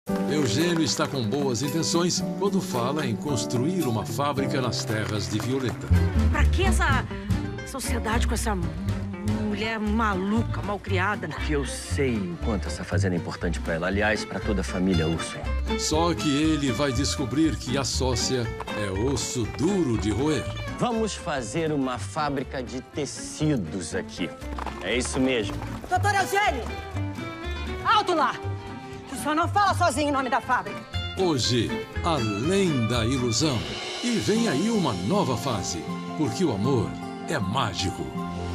Eugênio está com boas intenções quando fala em construir uma fábrica nas terras de Violeta. Pra que essa sociedade com essa mulher maluca, malcriada? Porque eu sei o quanto essa fazenda é importante pra ela. Aliás, pra toda a família Urso. Só que ele vai descobrir que a sócia é osso duro de roer. Vamos fazer uma fábrica de tecidos aqui. É isso mesmo. Doutor Eugênio! Alto lá! O senhor não fala sozinho em nome da fábrica. Hoje, além da ilusão. E vem aí uma nova fase, porque o amor é mágico.